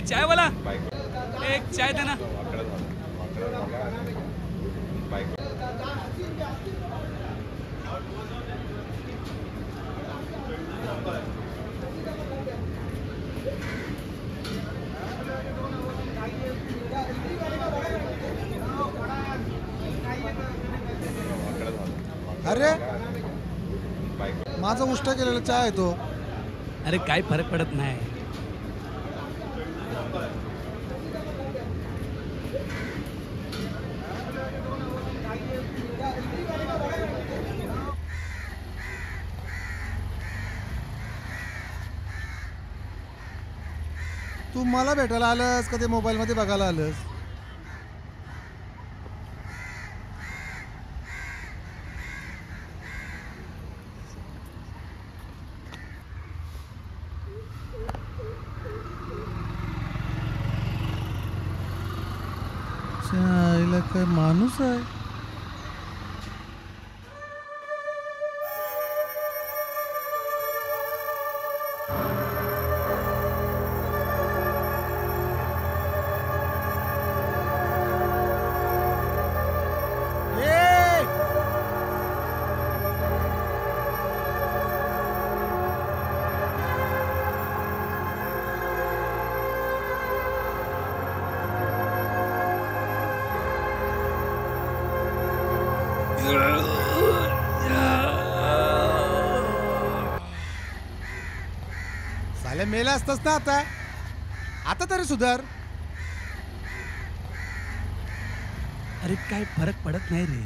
चाय वाला, एक चाय देना. अरे माझा उष्टा केलेला चहा आहे तो. अरे काय फरक पडत नाही. तू मला भेटायला आलंस का ते मोबाईल मध्ये बघायला आलंस? आईला काय माणूस आहे. साले मेला असतास ना आता. आता तरी सुधार. अरे काय फरक पडत नाही रे.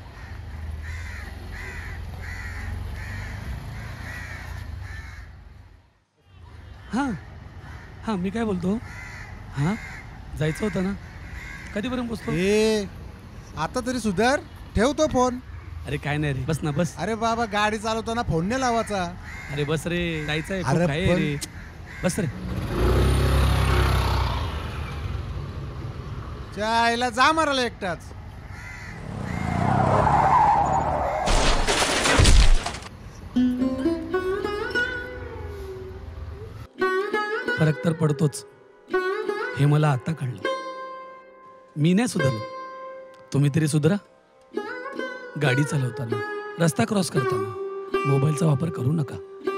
हां हां मी काय बोलतो. हां जायचं होतं ना. कधीपर्यंत पोचतो. आता तरी सुधार. ठेवतो फोन. अरे काय नाही रे, बस ना बस. अरे बाबा गाडी चालवताना फोन नाही लावायचा. अरे बस रे, जायचंय. अरे काय पण... रे बस रे. चायला जा मारायला एकटाच. फरक तर पडतोच हे मला आता कळलं. मी नाही सुधारलो, तुम्ही तरी सुधरा. गाडी चालवताना, रस्ता क्रॉस करताना मोबाईलचा वापर करू नका.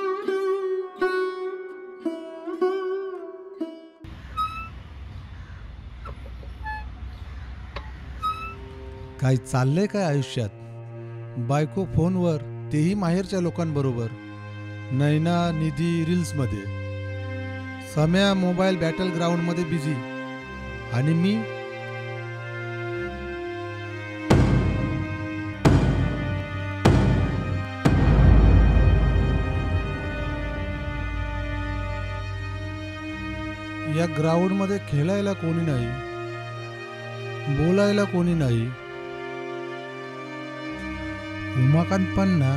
काही चाललंय काय आयुष्यात? बायको फोनवर, तेही माहेरच्या लोकांबरोबर. नैना निधी रील्स मध्ये, सम्या मोबाईल बॅटल ग्राउंड मध्ये बिझी. आणि मी या ग्राउंड मध्ये खेळायला कोणी नाही, बोलायला कोणी नाही. उमाकांत पण ना,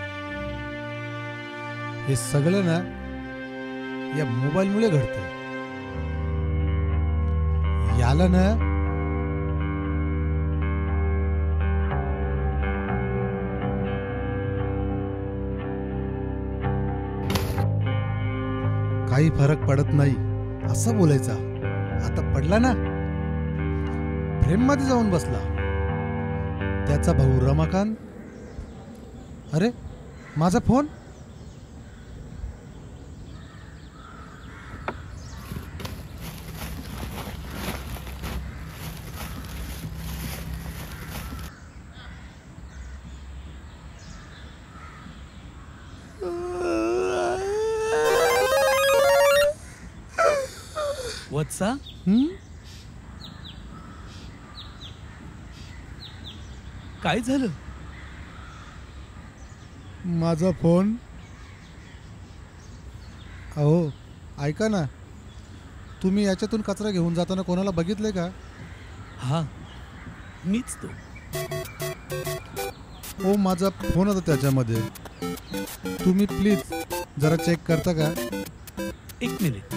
हे सगळं ना या मोबाईल मुळे घडतं. याला ना काही फरक पडत नाही असं बोलायचा. आता पडला ना, प्रेम मध्ये जाऊन बसला. त्याचा भाऊ रमाकांत. अरे माझा फोन. वत्सा, काय झालं? माझा फोन. अहो ऐका ना, तुम्ही याच्यातून कचरा घेऊन जाताना कोणाला बघितले का? हा मीच तो. हो माझा फोन होता त्याच्यामध्ये. तुम्ही प्लीज जरा चेक करता का? एक मिनिट.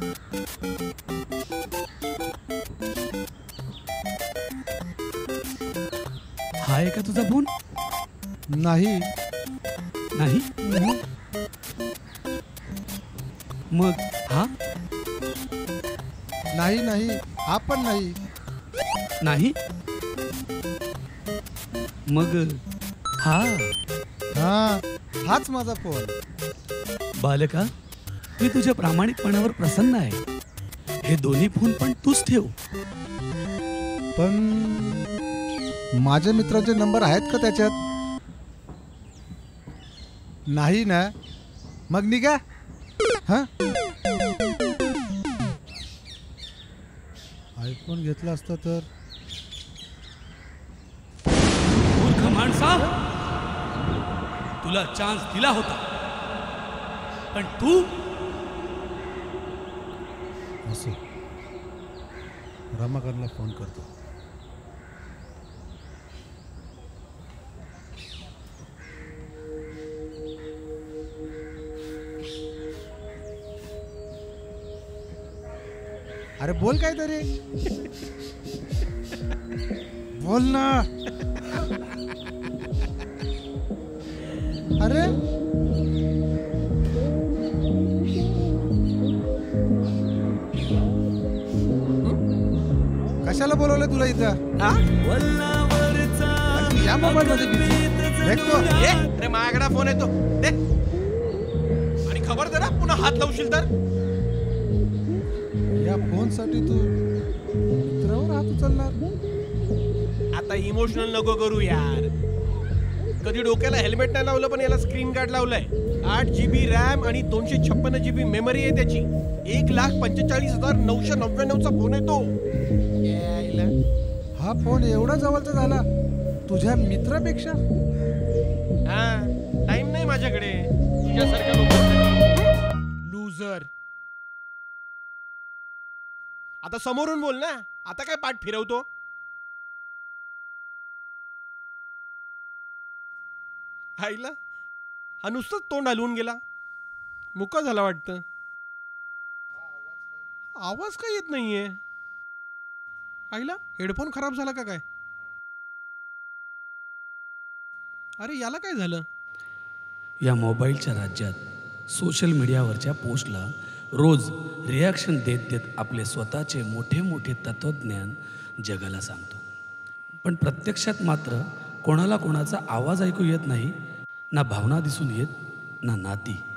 हा आहे का तुझा फोन? नाही. नाही? मग हा? नाही नाही, हा पण नाही. नाही मग हा हा, हाच माझा फोन. बालका, मी तुझ्या प्रामाणिकपणावर प्रसन्न आहे. हे दोन्ही फोन पण तूच ठेव. पण माझ्या मित्राचे नंबर आहेत का त्याच्यात? नाही ना, मग निघा. हा, आयफोन घेतला असता तर. मूर्ख माणसा, तुला चान्स दिला होता, पण तू. असं रमाकांतला फोन करतो. अरे बोल काहीतरी, बोल ना. अरे कशाला बोलवलं तुला इथं? या मोबाईल मध्ये बिझी देखतो. अरे माझ्याकडे फोन येतो दे. आणि खबर दे ना, पुन्हा हात लावशील तर. या फोन साठी तू मित्रावर हात उचलणार? आता इमोशनल नको करू यार. कधी डोक्याला हेल्मेट नाही लावलं, पण याला स्क्रीन गार्ड लावलंय. 8 GB रॅम आणि 256 GB मेमरी आहे त्याची. 1,45,999 चा फोन आहे तो. हा फोन एवढा जवळचा झाला तुझ्या मित्रापेक्षा? हा, टाइम नाही माझ्याकडे तुझ्यासारख्या लोकांसाठी. लूजर. आता समोरून बोल ना. आता काय पाठ फिरवतो? आईला हा नुसतंच तोंड हलवून गेला. मुका झाला वाटतं. आवाज काय येत नाहीये. आईला हेडफोन खराब झाला का काय? अरे याला काय झालं? या मोबाईलच्या राज्यात सोशल मीडियावरच्या पोस्टला रोज रिॲक्शन देत देत आपले स्वतःचे मोठे मोठे तत्त्वज्ञान जगाला सांगतो. पण प्रत्यक्षात मात्र कोणाला कोणाचा आवाज ऐकू येत नाही, ना भावना दिसून येत, ना नाती.